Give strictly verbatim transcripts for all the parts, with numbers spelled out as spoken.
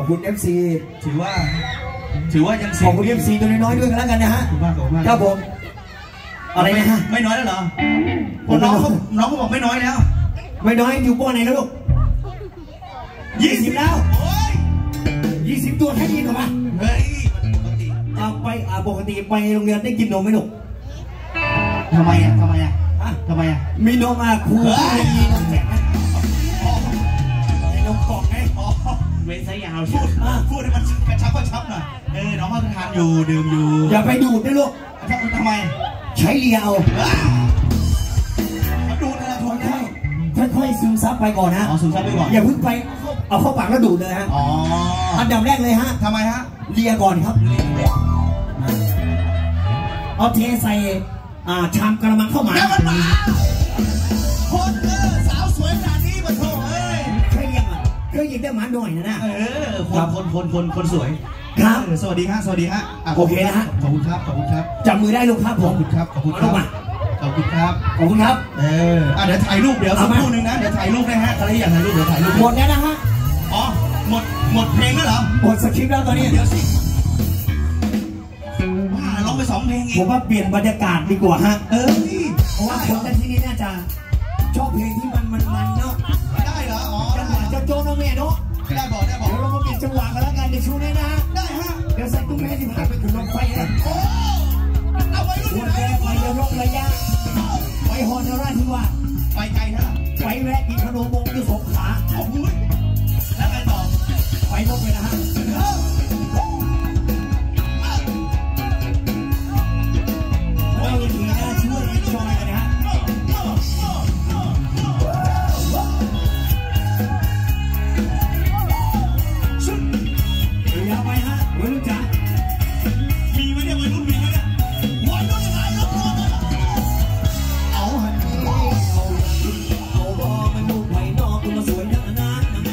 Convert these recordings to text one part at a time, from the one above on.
คุณ เอฟ ซีถือว่าถือว่ายังขอบคุณ เอฟ ซี ตัวน้อยๆด้วยกันแล้วกันนะฮะครับผมอะไรนะฮะไม่น้อยแล้วเหรอน้องเขาน้องเขาบอกไม่น้อยแล้วไม่น้อยอยู่ป้อไหนแล้วลูกยี่สิบแล้วยี่สิบตัวแค่นี้เหรอวะเฮ้ยเอาไปอ่าปกติไปโรงเรียนได้กินนมไหมลูกทำไมอ่ะทำไมอ่ะทำไมอ่ะมีนมมาครูมีนมแจกไหมนมกล่องไงเว้นสายยาวพูดพูดให้มันกระชับกระชับหน่อยเออน้องเขาทานอยู่ดื่มอยู่อย่าไปดูดนะลูกทำไมใช้เลียเอาดูดนะทุกท่านค่อยๆซึมซับไปก่อนนะอ๋อซึมซับไปก่อนอย่าเพิ่งไปเอาเข้าปากแล้วดูดเลยฮะอ๋ออันดับแรกเลยฮะทำไมฮะเลียก่อนครับเอาเทใส่อ่าชามกระมังเข้ามาคนเออสาวสวยขนาดนี้มาโถเอ้ยเคยยังอ่ะเคยยังได้หมาหน่อยนะนะเออคนคนคนคนคนสวยครับสวัสดีฮะสวัสดีฮะโอเคนะฮะขอบคุณครับขอบคุณครับจับมือได้ลูกครับผมขอบคุณครับขอบคุณครับขอบคุณครับขอบคุณครับเอออ่ะเดี๋ยวถ่ายรูปเดี๋ยวสักครู่นึงนะเดี๋ยวถ่ายรูปนะฮะใครอยากถ่ายรูปเดี๋ยวถ่ายรูปหมดแล้วนะฮะอ๋อหมดหมดเพลงแล้วเหรอหมดสคริปต์แล้วตอนนี้เดี๋ยวสิว่าร้องไปสองเพลงเองผมว่าเปลี่ยนบรรยากาศดีกว่าฮะเออเพราะว่าคนที่นี่น่าจะชอบเพลงที่มันมันมันเนาะได้เหรออ๋อจังหวะโจโน้แม่เนาะได้บอกได้บอกเดี๋ยวเรามาเปลี่ยนจังหวะกันแล้วกันในช่วงนี้นะได้ฮะเดี๋ยวใส่ตุ้งแม่ที่ผ่านไปถึงลมไฟเลยโอ้เอาไว้รุ่นแรกไประยกระยะไปฮอนราธิวาสไปไกลนะไปแวะกินขนมบงที่สงขลาโอ้โหแล้วไงต่อไปลบไปนะฮะเราทีน่าช่วยจอยกันนะฮะอย่าไปฮะวัยรุ่นจ๋ามีไหมเนี่ยวัยรุ่นมีไหมเนี่ยวัยรุ่นยังไงรุ่นรุ่นเอาหันเอาเอาบอมันดูไผ่นอกตัวสวยทั้งนั้น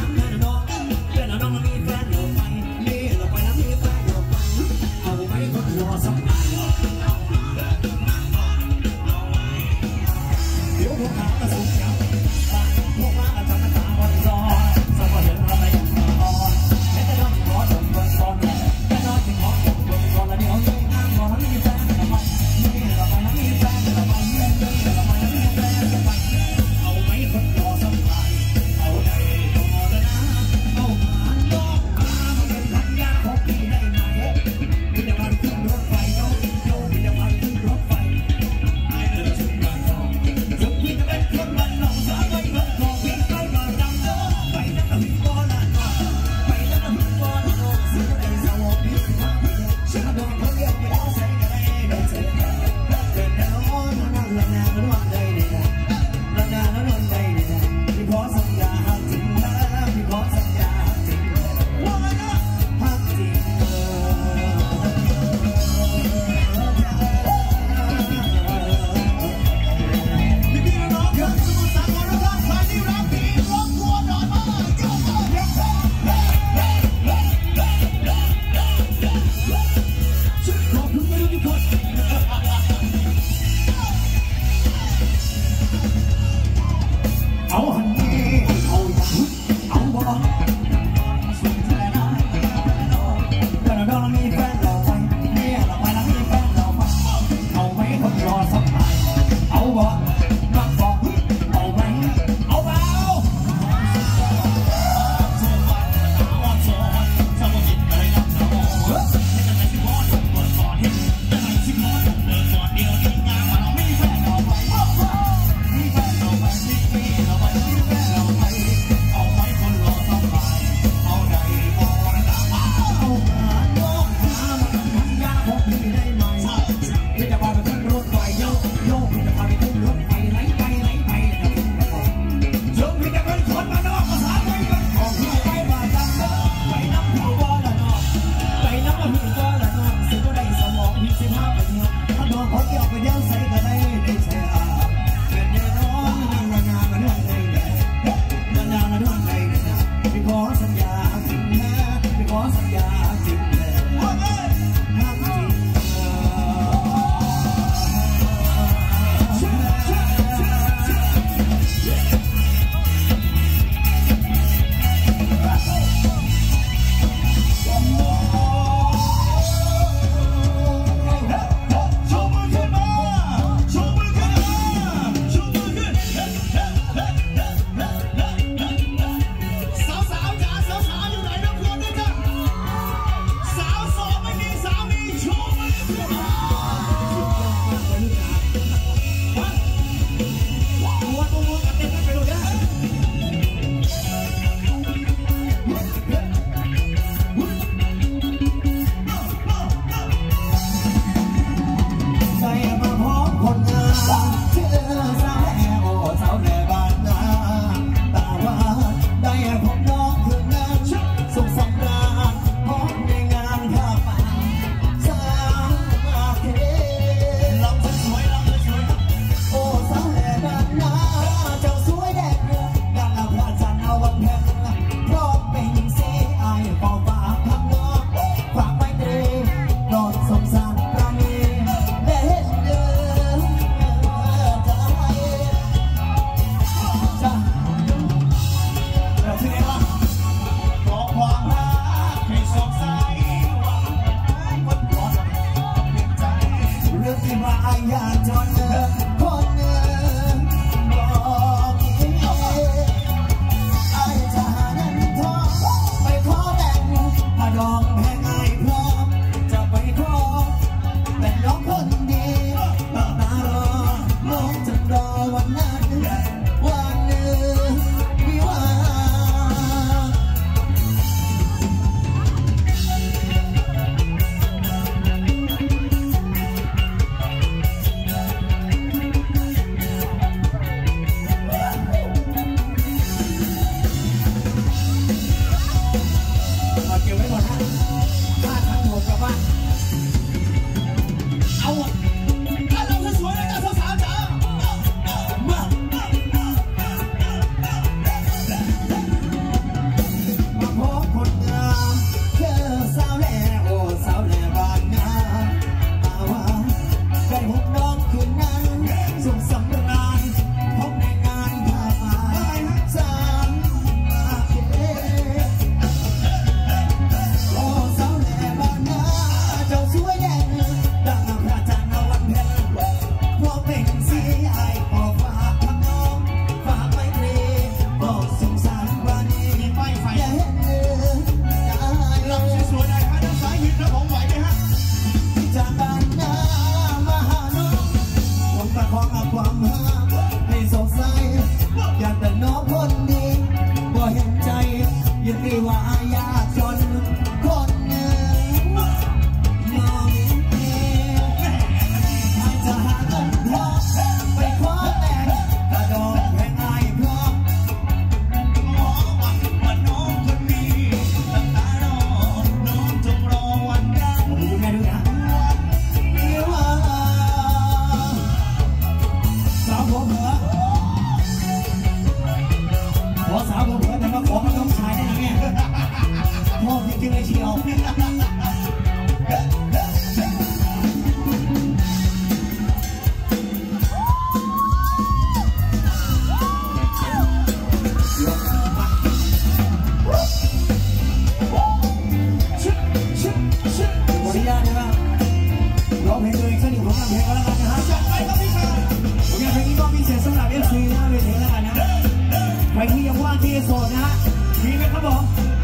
อสาวผมเพื่อนแต่มาขอกับน้องชายได้ยังไงพ่อจริงๆเลยเชียวขออนุญาตนะครับร้องเพลงตัวเองสักหนึ่งผลงานเพลงก็แล้วกันนะฮะจัดไปครับพี่ชายผลงานเพลงนี้ก็พิเศษสำหรับเอฟซีนะเวทีแล้วกันนะใครที่ยังว่างที่โสดนะฮะมีไหมครับผม